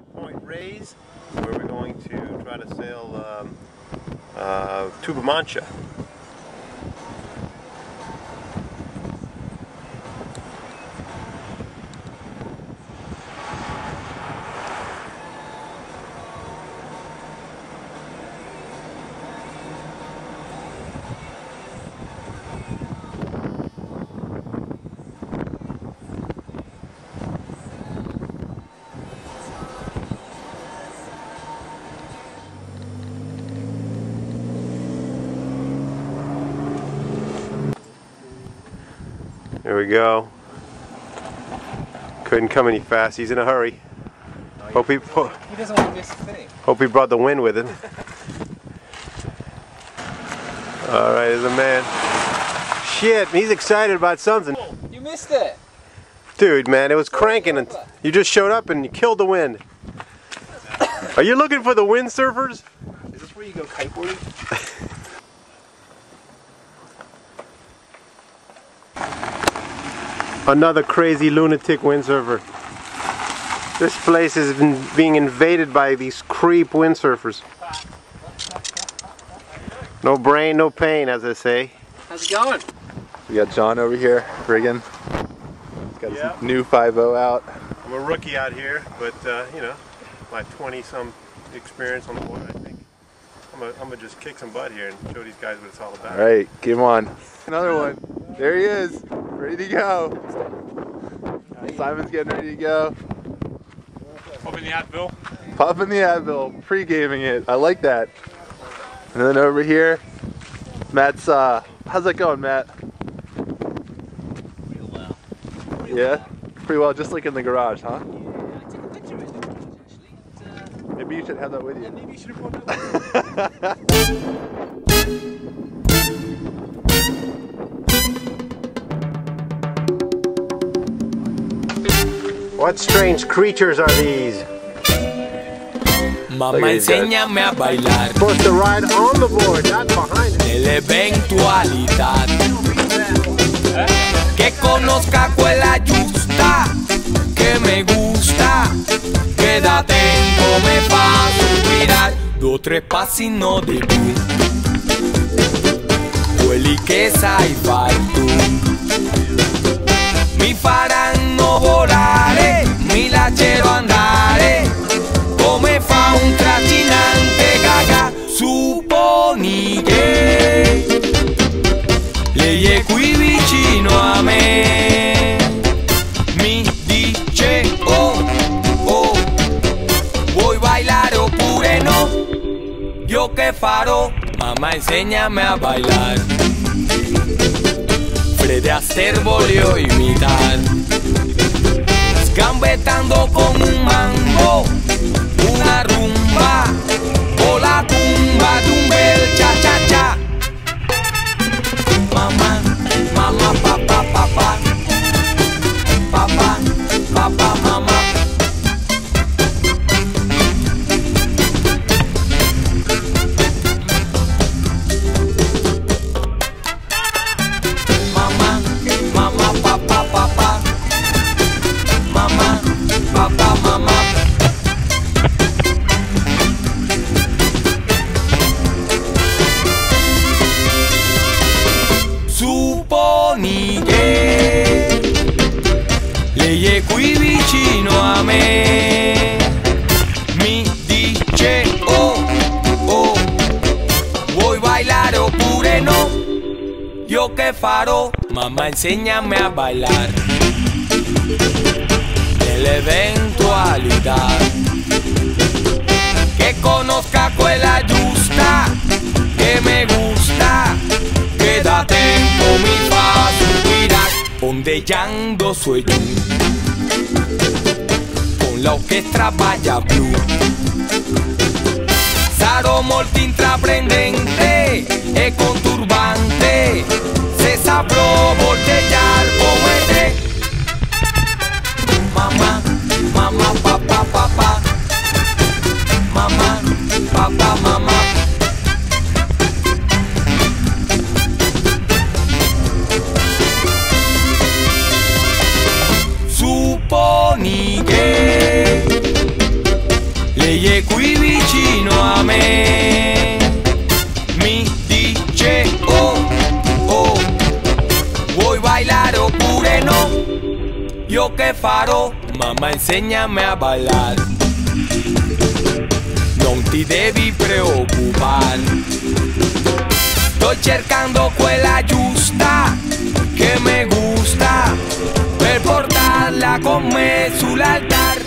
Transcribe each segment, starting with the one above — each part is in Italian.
Point Rays, where we're going to try to sail Tubamancha. There we go. Couldn't come any fast. He's in a hurry. No, he doesn't want to miss a thing. Hope he brought the wind with him. Alright, there's a man. Shit, he's excited about something. You missed it. Dude, man, it was cranking and you just showed up and you killed the wind. Are you looking for the windsurfers? Is this where you go kiteboarding? Another crazy lunatic windsurfer. This place has been being invaded by these creep windsurfers. No brain, no pain, as I say. How's it going? We got John over here rigging. He's got his new 5.0 out. I'm a rookie out here, but you know, my 20-some experience on the water, I think. I'm gonna just kick some butt here and show these guys what it's all about. All right, get him on. Another one. There he is, ready to go. Simon's getting ready to go. Popping the Advil. Popping the Advil, pre-gaming it. I like that. And then over here, Matt's, how's that going, Matt? Real well. Yeah? Pretty well, just like in the garage, huh? Yeah, I took a picture of it in the garage actually. But, maybe you should have that with you. yeah, maybe you should have brought that with you. What strange creatures are these? Mamá, enséñame a bailar. Supposed to ride on the board, not behind it. Nell'eventualità che conozca quella giusta, che me gusta, che da tempo me fa sospirare. 2 o 3 passi no di più, quelli che sai far tu, mi faranno volare, mi lascerò andare, come fa un trascinante gaga. Supponi che lei è qui vicino a me, mi dice oh, oh, vuoi bailar oppure no? Io che farò? Mamma, inséñame a bailar. Fred Astaire voglio imitar, sgambettando con un mambo, una rumba, o la tumba d'un bel cha-cha-cha. Mamma, mamma, papà, papà, papà, papà, mamma. Mamma, mamma, papà, papà, mamma, papà, mamma. Supponi che lei è qui vicino a me, mi dice oh, oh, vuoi bailar oppure no? Io che farò? Mamma, inséñame a bailar. Nell'eventualità che conozca quella giusta, che me gusta, che da tempo mi fa sospirar, ondeggiando su e giù, con l'orchestra balla blu. Sarò molto intraprendente e conturbante, se saprò volteggiar come te. Mamma, mamma, papà, papà, mamma, papà, mamma. Supponi che Io che farò? Mamma insegnami a ballare. Non ti devi preoccupare. Sto cercando quella giusta che mi gusta per portarla con me sull'altare.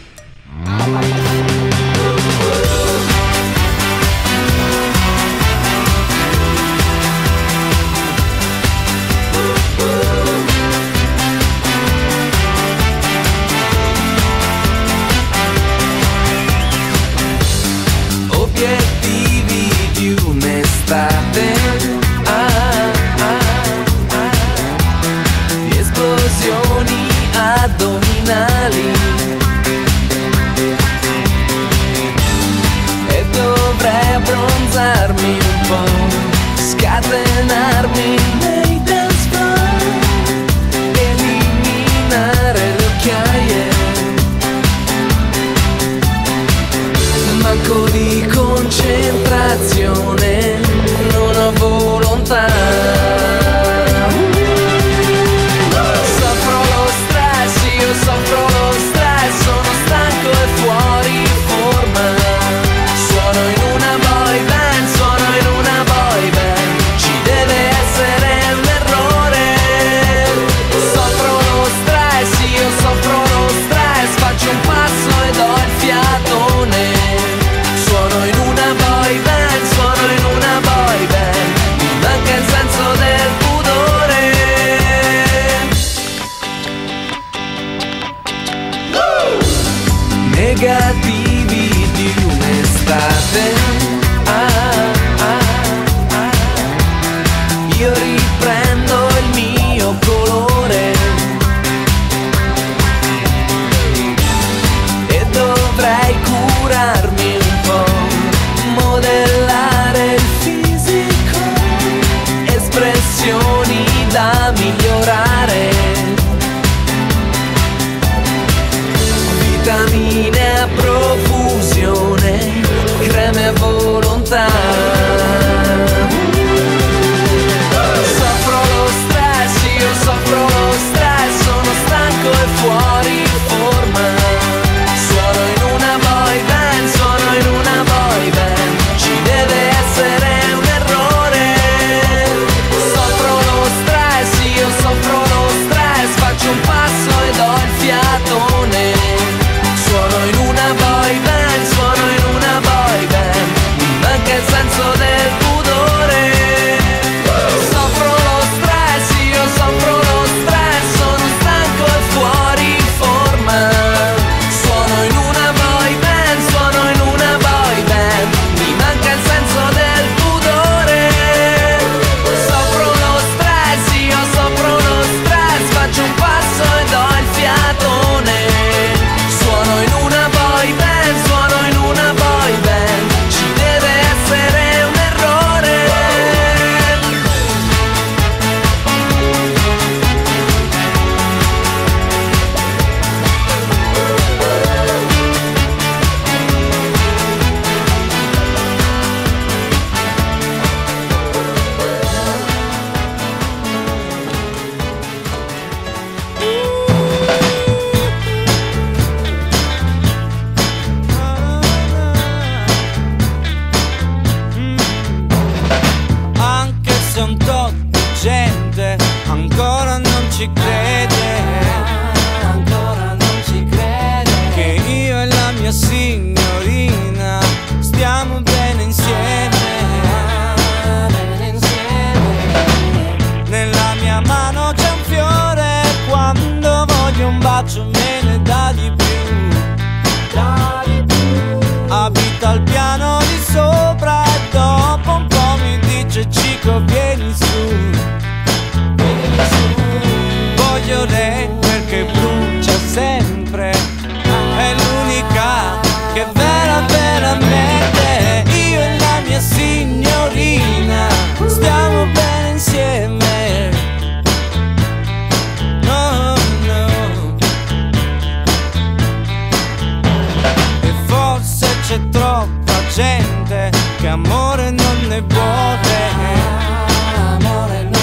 Obiettivi di un'estate, esplosioni addominali, e dovrei abbronzarmi un po', scatenarmi nei dance floor, eliminare le occhiaie. Manco di concentrazione, non ho volontà. Soffro lo stress, io soffro lo stress, sono stanco e fuori forma. Suono in una boy band, suono in una boy band, ci deve essere un errore. Soffro lo stress, io soffro lo stress, faccio un passo e do il fiatone. Suono in una boy band, suono in una boy band, mi manca il senso del pudore. Negativi di un'estate, io riprendo il mio colore e dovrei curarmi un po', modellare il fisico, espressioni da migliorare, vitamine a profusione, creme a volontà. Soffro lo stress, io soffro lo stress, sono stanco e fuori forma. Suono in una boy band, suono in una boy band, ci deve essere un errore. Soffro lo stress, io soffro lo stress, faccio un passo e do il fiatone. Suono in una boy band, suono in una boy band, mi manca il senso del pudore. Soffro lo stress, io soffro lo stress, sono stanco e fuori forma. Suono in una boy band, suono in una boy band, mi manca il senso del pudore. Soffro lo stress, io soffro lo stress, faccio un passo e do il fiatone. Suono in una boy band, suono in una boy band, ci deve essere un errore. Anche se un tot di gente ancora non ci crede, ancora non ci crede, che io e la mia signorina stiamo bene insieme. Nella mia mano c'è un fiore, quando voglio un bacio me ne dà di più. Abita al piano di sopra e dopo un po' mi dice: Cico, vieni su. Voglio lei perché brucia sempre, è l'unica che veramente io e la mia signorina stiamo bene insieme. No, no. E forse c'è troppa gente che amore non ne vuole, amore non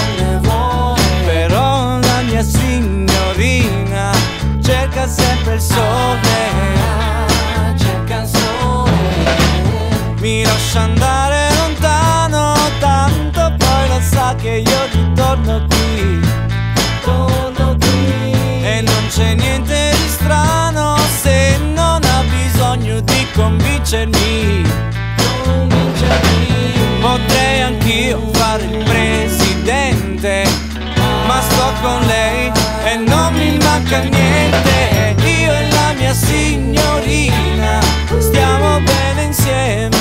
convincermi. Potrei anch'io fare il presidente, ma sto con lei e non mi manca niente. Io e la mia signorina stiamo bene insieme.